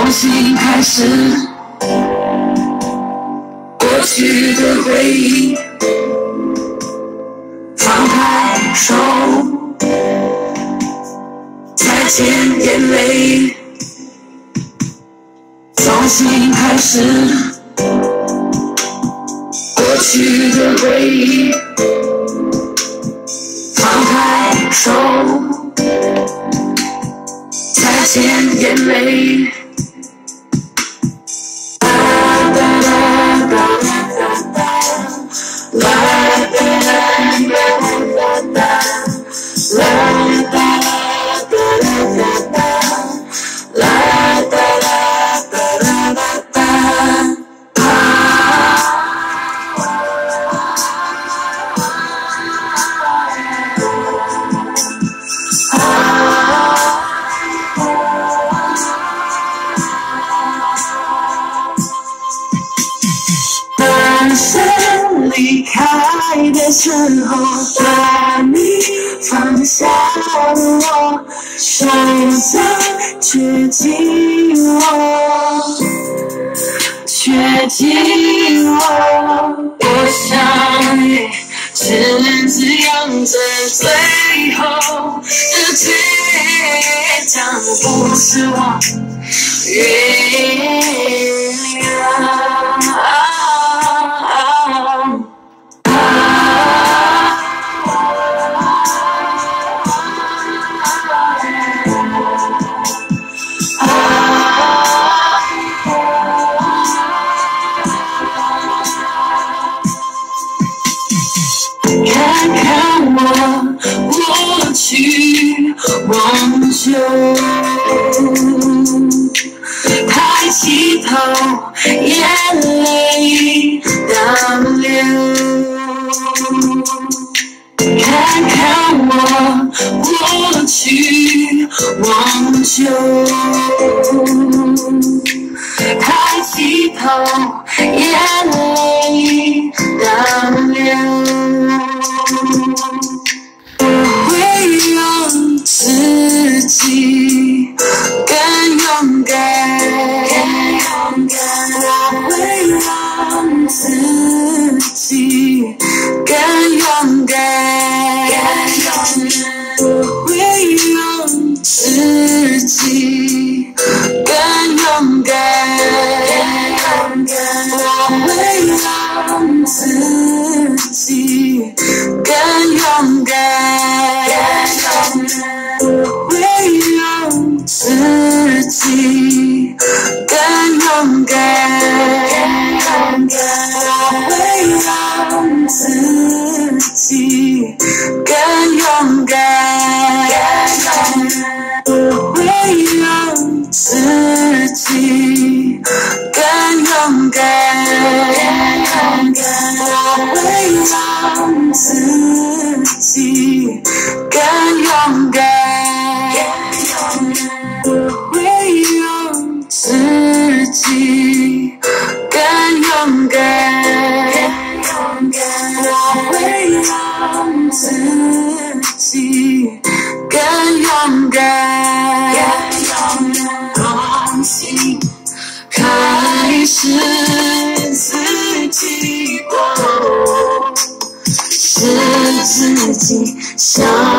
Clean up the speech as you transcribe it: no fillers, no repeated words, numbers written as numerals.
重新开始，过去的回忆，放开手，再见眼泪，重新开始，过去的回忆，放开手，再见眼泪。转身离开的时候，把你放下了我，手上却紧握，却紧握。我想你只能这样子，最后的倔强不是我原谅。看看我过去忘旧，抬起头，眼泪倒流。看看我过去忘旧，抬起头，眼泪倒流。我会让自己更勇敢，我会让自己更勇敢，我会让自己更勇敢，我会让自己更勇敢，我会让自己更勇敢，我会让自己更勇敢，我会让自己更勇敢，我会让自己更勇敢，我会让自己更勇敢，我会让自己更勇敢，重新开始自己过，是自己想